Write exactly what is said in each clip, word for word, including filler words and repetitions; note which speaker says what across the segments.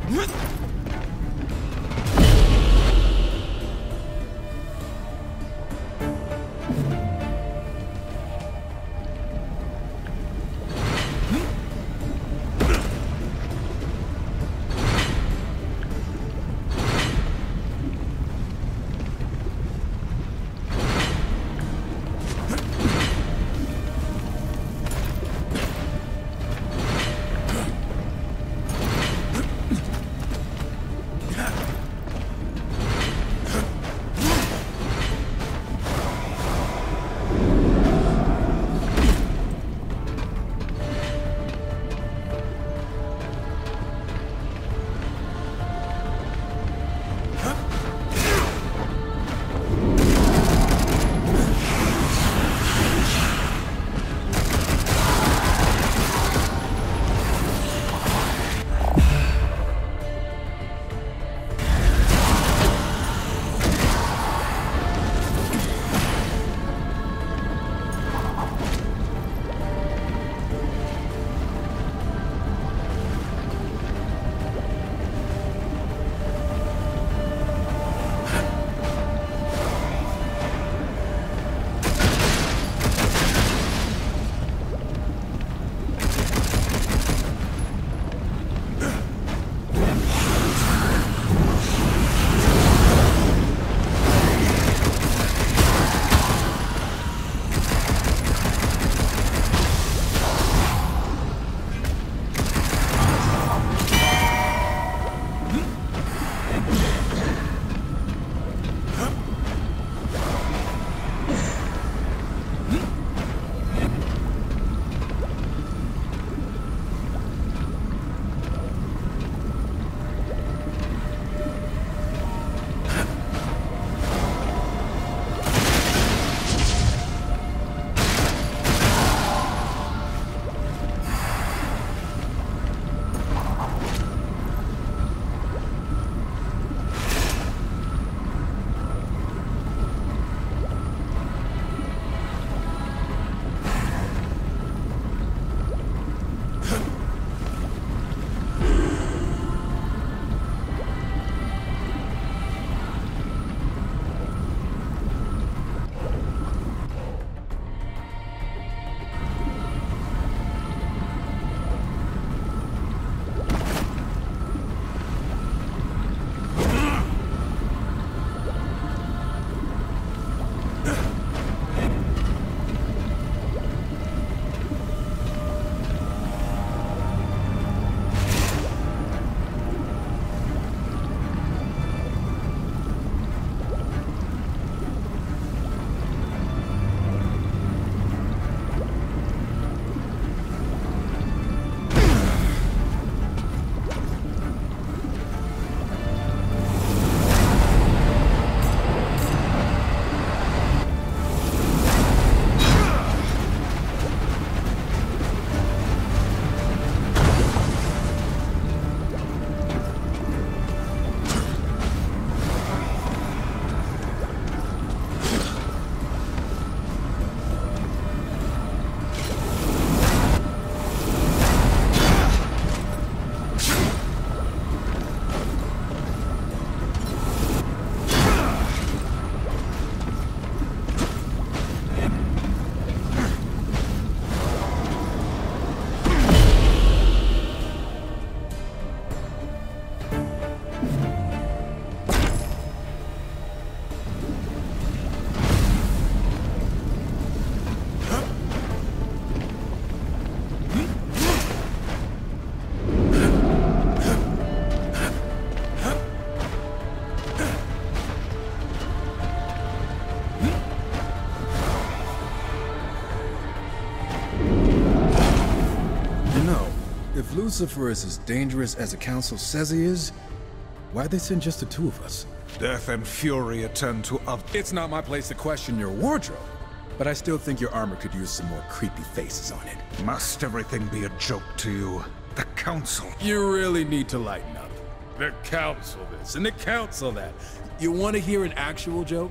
Speaker 1: If Lucifer is as dangerous as the Council says he is, why'd they send just the two of us?
Speaker 2: Death and fury attend to others.
Speaker 1: It's not my place to question your wardrobe, but I still think your armor could use some more creepy faces on it.
Speaker 2: Must everything be a joke to you? The Council.
Speaker 1: You really need to lighten up. The Council this, and the Council that. You want to hear an actual joke?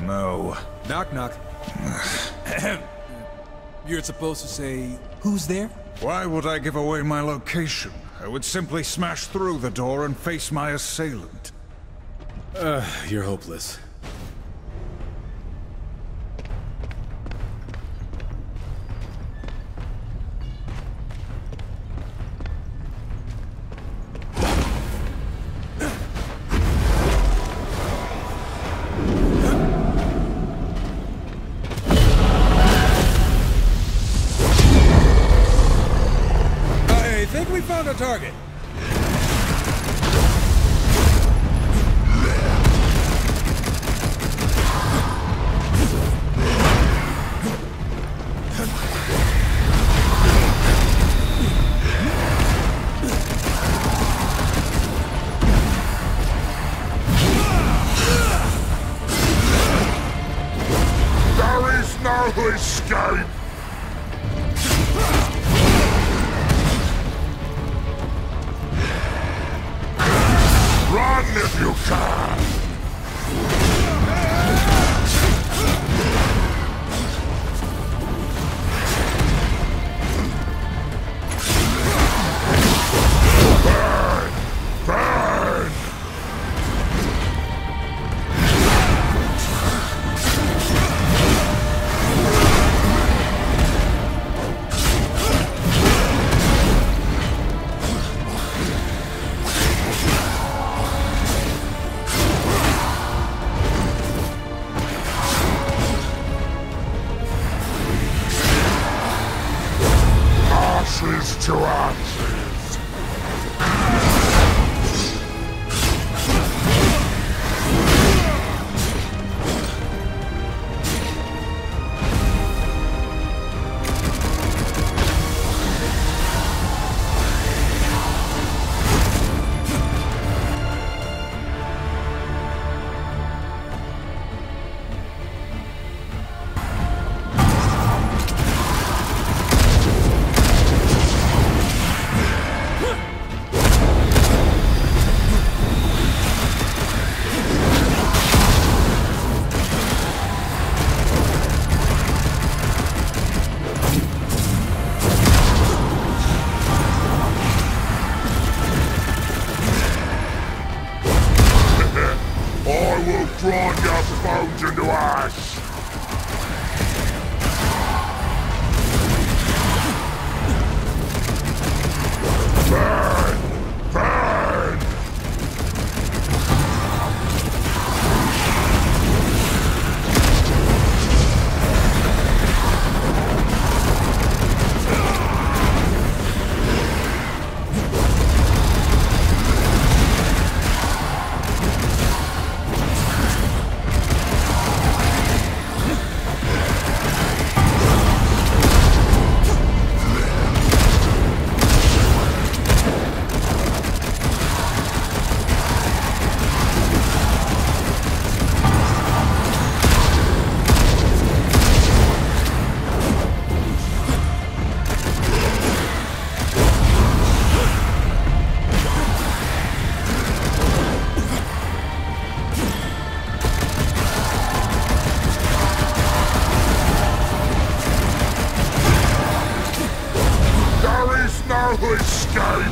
Speaker 2: No.
Speaker 1: Knock, knock. You're supposed to say, who's there?
Speaker 2: Why would I give away my location? I would simply smash through the door and face my assailant.
Speaker 1: Uh, you're hopeless. I think we found a target.
Speaker 3: There is no escape! Run if you can! Burn! Burn! Ashes to ashes! I will grind your bones into ash! Burn! Burn! There is no escape!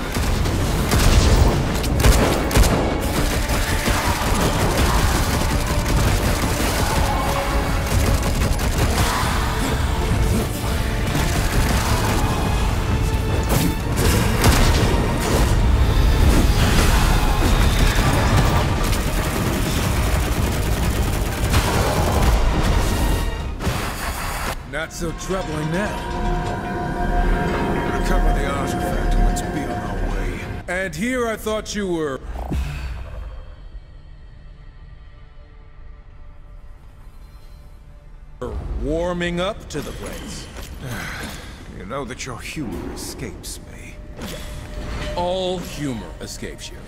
Speaker 1: Not so troubling now.
Speaker 2: Recover the artifact and let's be on our way.
Speaker 1: And here I thought you were... warming up to the place.
Speaker 2: You know that your humor escapes me.
Speaker 1: All humor escapes you.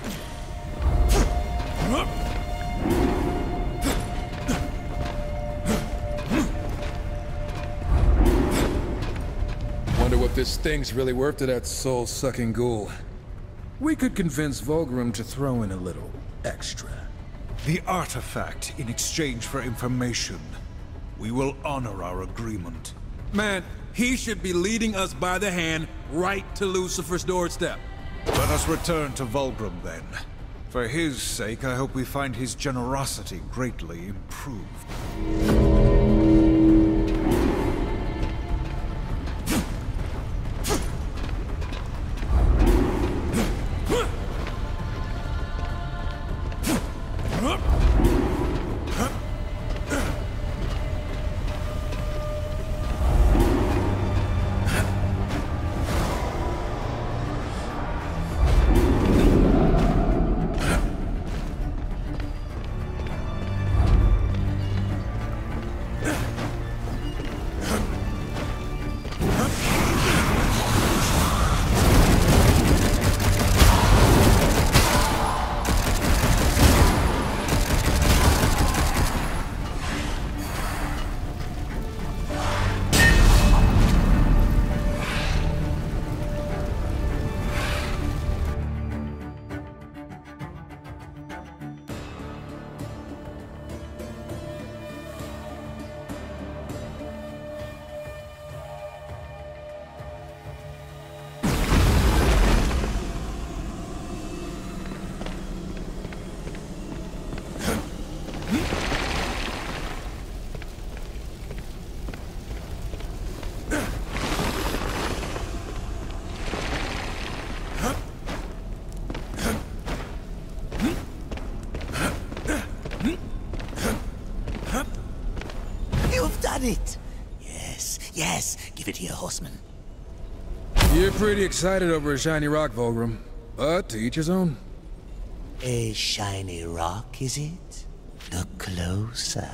Speaker 1: Wonder what this thing's really worth to that soul-sucking ghoul. We could convince Vulgrim to throw in a little extra.
Speaker 2: The artifact in exchange for information. We will honor our agreement.
Speaker 1: Man, he should be leading us by the hand right to Lucifer's doorstep.
Speaker 2: Let us return to Vulgrim, then. For his sake, I hope we find his generosity greatly improved.
Speaker 4: It. Yes, yes, give it here, horseman.
Speaker 1: You're pretty excited over a shiny rock, Vulgrim. But to each his own.
Speaker 4: A shiny rock, is it? Look closer.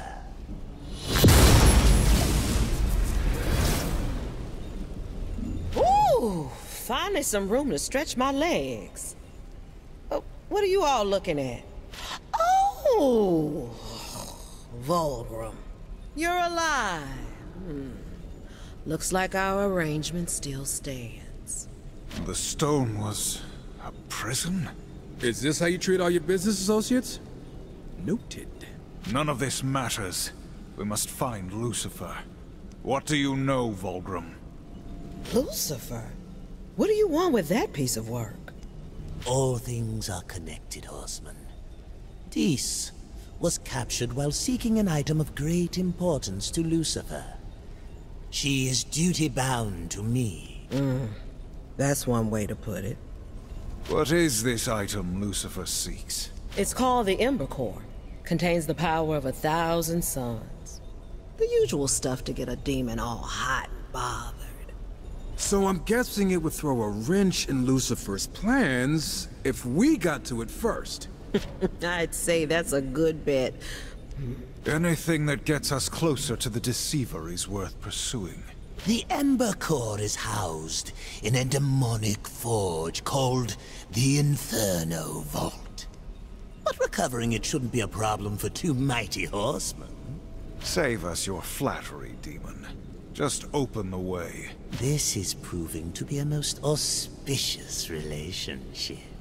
Speaker 5: Ooh, finally some room to stretch my legs. Oh, what are you all looking at? Oh, Vulgrim. You're alive. Hmm. Looks like our arrangement still stands.
Speaker 2: The stone was a prison?
Speaker 1: Is this how you treat all your business associates? Noted.
Speaker 2: None of this matters. We must find Lucifer. What do you know, Vulgrim?
Speaker 5: Lucifer? What do you want with that piece of work?
Speaker 4: All things are connected, horseman. Dis was captured while seeking an item of great importance to Lucifer. She is duty-bound to me.
Speaker 5: Mm, that's one way to put it.
Speaker 2: What is this item Lucifer seeks?
Speaker 5: It's called the Ember Core. Contains the power of a thousand suns. The usual stuff to get a demon all hot and bothered.
Speaker 1: So I'm guessing it would throw a wrench in Lucifer's plans if we got to it first.
Speaker 5: I'd say that's a good bet.
Speaker 2: Anything that gets us closer to the Deceiver is worth pursuing.
Speaker 4: The Ember Core is housed in a demonic forge called the Inferno Vault. But recovering it shouldn't be a problem for two mighty horsemen.
Speaker 2: Save us your flattery, demon. Just open the way.
Speaker 4: This is proving to be a most auspicious relationship.